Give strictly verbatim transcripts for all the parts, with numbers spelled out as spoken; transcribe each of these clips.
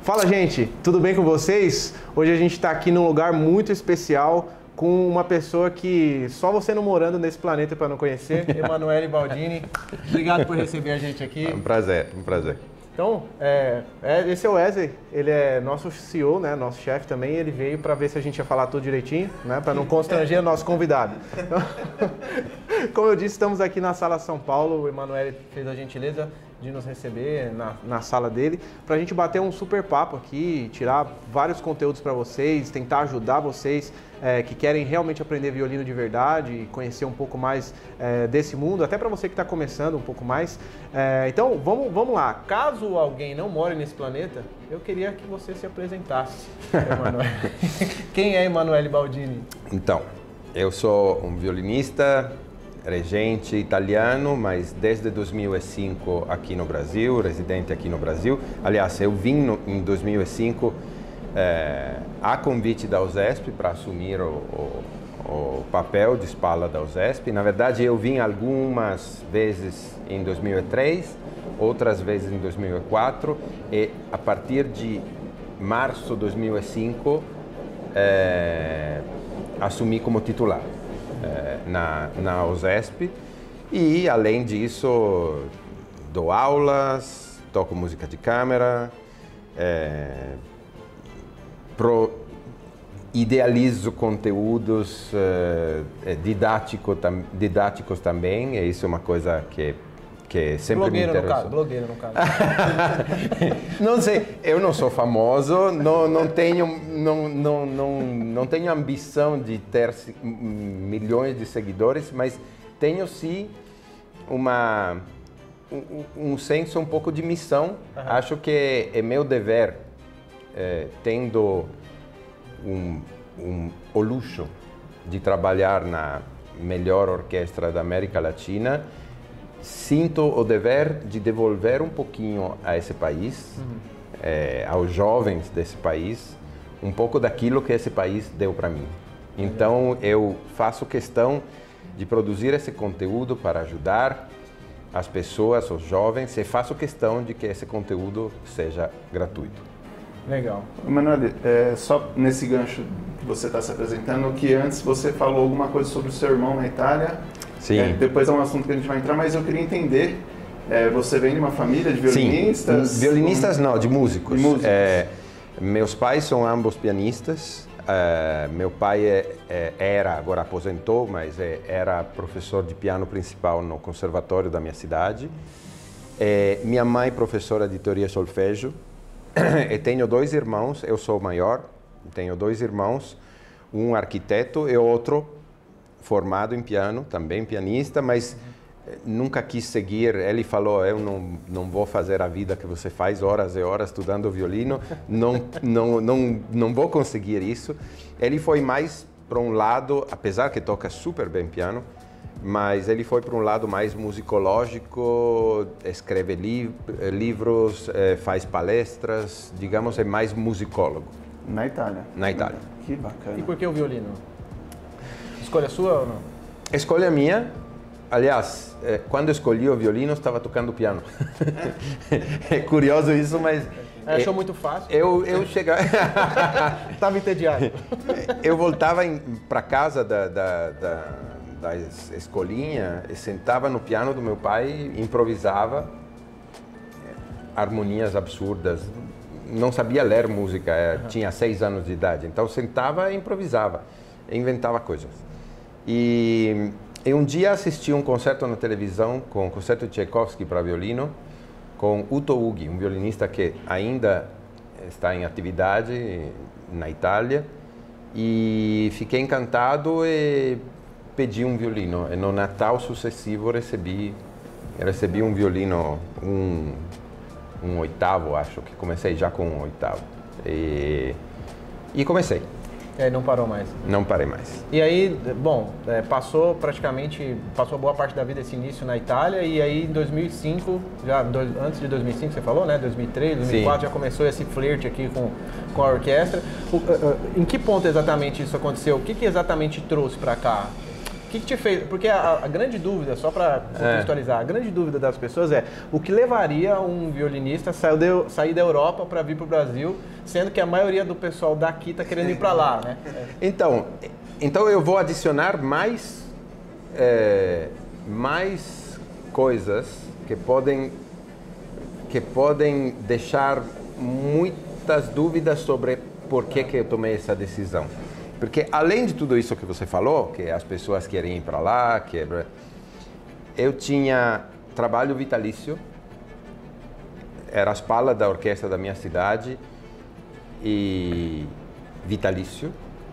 Fala, gente, tudo bem com vocês? Hoje a gente está aqui num lugar muito especial com uma pessoa que só você não morando nesse planeta para não conhecer, Emanuele Baldini. Obrigado por receber a gente aqui. É um prazer, um prazer. Então, é, é, esse é o Wesley, ele é nosso C E O, né, nosso chefe também, ele veio para ver se a gente ia falar tudo direitinho, né, para não constranger o nosso convidado. Então, como eu disse, estamos aqui na Sala São Paulo, o Emanuele fez a gentileza de nos receber na, na sala dele, para a gente bater um super papo aqui, tirar vários conteúdos para vocês, tentar ajudar vocês é, que querem realmente aprender violino de verdade e conhecer um pouco mais é, desse mundo, até para você que está começando um pouco mais. É, então, vamos, vamos lá. Caso alguém não more nesse planeta, eu queria que você se apresentasse, Emanuele. Quem é Emanuele Baldini? Então, eu sou um violinista, regente italiano, mas desde dois mil e cinco aqui no Brasil, residente aqui no Brasil. Aliás, eu vim no, em dois mil e cinco é, a convite da USESP para assumir o, o, o papel de espala da USESP. Na verdade, eu vim algumas vezes em dois mil e três, outras vezes em dois mil e quatro, e a partir de março de dois mil e cinco é, assumi como titular na, na USESP, e além disso dou aulas, toco música de câmara, é, pro, idealizo conteúdos é, didático, tam, didáticos também, e isso é uma coisa que que sempre blogueiro me interessou. No caso, blogueiro no caso. Não sei, eu não sou famoso, não, não, tenho, não, não, não, não tenho ambição de ter milhões de seguidores, mas tenho sim uma, um, um senso um pouco de missão. Uhum. Acho que é meu dever, é, tendo um, um, o luxo de trabalhar na melhor orquestra da América Latina, sinto o dever de devolver um pouquinho a esse país, uhum. é, aos jovens desse país, um pouco daquilo que esse país deu para mim. Então eu faço questão de produzir esse conteúdo para ajudar as pessoas, os jovens, e faço questão de que esse conteúdo seja gratuito. Legal. Emanuele, é, só nesse gancho que você está se apresentando, que antes você falou alguma coisa sobre o seu irmão na Itália. Sim. É, depois é um assunto que a gente vai entrar, mas eu queria entender, é, você vem de uma família de violinistas? Sim, violinistas não, de músicos. De músicos. É, meus pais são ambos pianistas. É, meu pai é, é, era, agora aposentou, mas é, era professor de piano principal no conservatório da minha cidade. É, minha mãe professora de teoria solfejo. E tenho dois irmãos, eu sou o maior, tenho dois irmãos, um arquiteto e outro formado em piano, também pianista, mas uhum. nunca quis seguir. Ele falou, eu não, não vou fazer a vida que você faz, horas e horas estudando violino, não, não, não, não vou conseguir isso. Ele foi mais para um lado, apesar que toca super bem piano, mas ele foi para um lado mais musicológico, escreve li livros, faz palestras, digamos, é mais musicólogo. Na Itália? Na Itália. Que bacana. E por que o violino? Escolha sua ou não? Escolha minha. Aliás, quando escolhi o violino, estava tocando piano. É curioso isso, mas... Achou é, muito fácil? Eu, eu chegava... Estava entediado. Eu voltava para casa da, da, da, da escolinha, e sentava no piano do meu pai, improvisava harmonias absurdas. Não sabia ler música, uhum. tinha seis anos de idade, então sentava e improvisava, inventava coisas. E, e um dia assisti um concerto na televisão, com o concerto de Tchaikovsky para violino, com Uto Ughi, um violinista que ainda está em atividade na Itália, e fiquei encantado e pedi um violino. E no Natal sucessivo recebi, recebi um violino, um, um oitavo, acho que comecei já com um oitavo. E, e comecei. E aí não parou mais? Não parei mais. E aí, bom, é, passou praticamente, passou boa parte da vida esse início na Itália, e aí em dois mil e cinco, já dois, antes de dois mil e cinco você falou, né? dois mil e três, dois mil e quatro Sim. já começou esse flerte aqui com, com a orquestra. O, uh, uh, em que ponto exatamente isso aconteceu? O que, que exatamente trouxe para cá? O que, que te fez? Porque a, a grande dúvida, só para contextualizar, é. a grande dúvida das pessoas é o que levaria um violinista a sair, de, sair da Europa para vir para o Brasil, sendo que a maioria do pessoal daqui está querendo ir para lá, né? É. Então, então eu vou adicionar mais, é, mais coisas que podem, que podem deixar muitas dúvidas sobre por que, que eu tomei essa decisão. Porque além de tudo isso que você falou, que as pessoas querem ir para lá, que eu tinha trabalho vitalício, era a espala da orquestra da minha cidade e vitalício.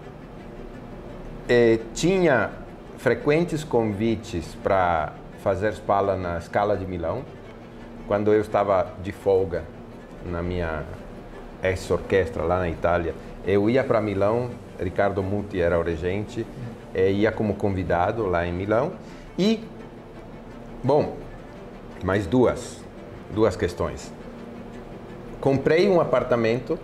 E tinha frequentes convites para fazer espala na Scala de Milão, quando eu estava de folga na minha ex-orquestra lá na Itália. Eu ia para Milão, Ricardo Muti era o regente, ia como convidado lá em Milão. E, bom, mais duas, duas questões. Comprei um apartamento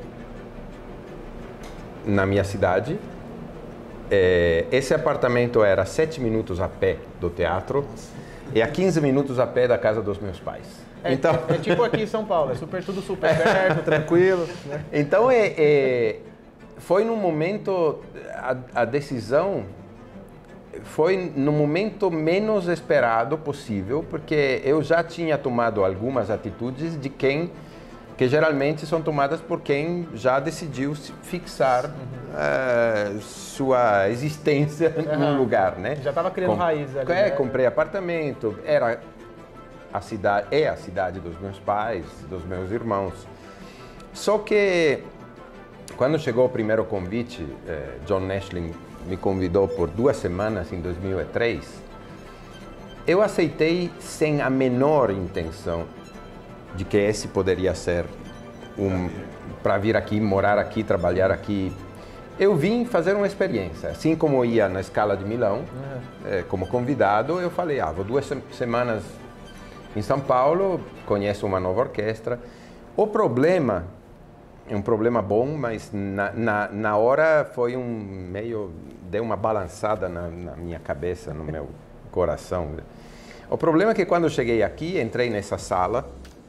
na minha cidade. Esse apartamento era sete minutos a pé do teatro e a quinze minutos a pé da casa dos meus pais. É, então... é, é tipo aqui em São Paulo, é super, tudo super perto, tranquilo. Né? Então, é, é, foi num momento, a, a decisão foi no momento menos esperado possível, porque eu já tinha tomado algumas atitudes de quem, que geralmente são tomadas por quem já decidiu fixar uhum. uh, sua existência uhum. num lugar, né? Já estava criando Com, raízes ali. É, né? comprei apartamento, era... A cidade é a cidade dos meus pais, dos meus irmãos. Só que quando chegou o primeiro convite, eh, John Nashling me convidou por duas semanas em dois mil e três. Eu aceitei sem a menor intenção de que esse poderia ser um para vir aqui, morar aqui, trabalhar aqui. Eu vim fazer uma experiência, assim como eu ia na Scala de Milão, uhum. eh, como convidado. Eu falei, ah, vou duas semanas em São Paulo, conheço uma nova orquestra. O problema, é um problema bom, mas na, na, na hora foi um meio, deu uma balançada na, na minha cabeça, no meu coração. O problema é que quando eu cheguei aqui, entrei nessa sala,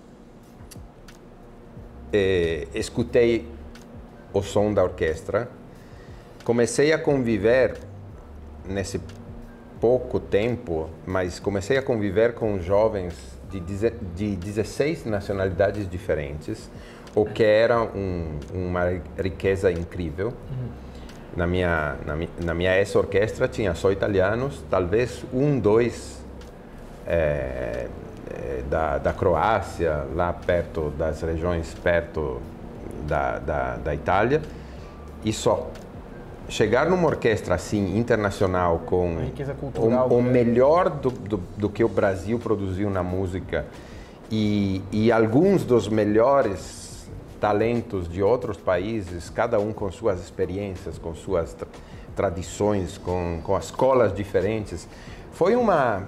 eh, escutei o som da orquestra, comecei a conviver nesse pouco tempo, mas comecei a conviver com jovens de, de dezesseis nacionalidades diferentes, o que era um, uma riqueza incrível. Uhum. Na minha, na, na minha ex-orquestra tinha só italianos, talvez um, dois é, é, da, da Croácia, lá perto das regiões perto da, da, da Itália, e só. Chegar numa orquestra assim, internacional, com cultural, o, o melhor do, do, do que o Brasil produziu na música e, e alguns dos melhores talentos de outros países, cada um com suas experiências, com suas tra tradições, com, com escolas diferentes, foi uma...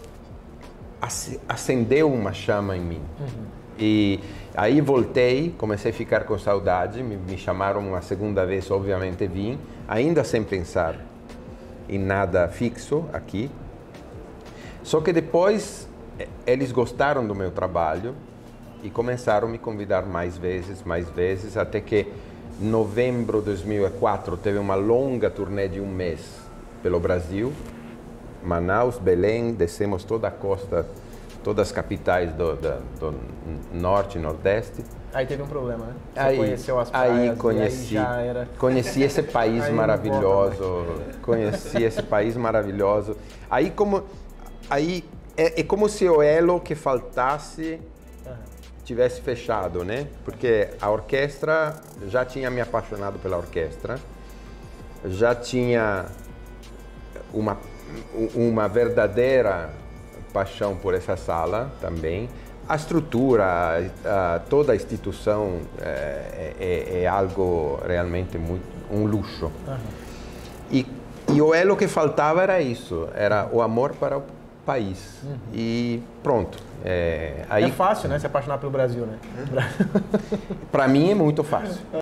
acendeu uma chama em mim. Uhum. E aí voltei, comecei a ficar com saudade, me, me chamaram uma segunda vez, obviamente vim, ainda sem pensar em nada fixo aqui. Só que depois eles gostaram do meu trabalho e começaram a me convidar mais vezes, mais vezes, até que em novembro de dois mil e quatro teve uma longa turnê de um mês pelo Brasil, Manaus, Belém, descemos toda a costa, todas as capitais do, do, do norte e nordeste. Aí teve um problema, né? Você aí, conheceu as praias aí conheci, e aí já era... conheci esse país maravilhoso, conheci esse país maravilhoso. Aí como, aí é, é como se o elo que faltasse uhum. tivesse fechado, né? Porque a orquestra, já tinha me apaixonado pela orquestra, já tinha uma, uma verdadeira paixão por essa sala também. A estrutura, a, a, toda a instituição é, é, é algo realmente muito, um luxo. Uhum. E, e o elo que faltava era isso, era o amor para o país. Uhum. E pronto. É, aí, é fácil, né? Se apaixonar pelo Brasil, né? Para mim é muito fácil.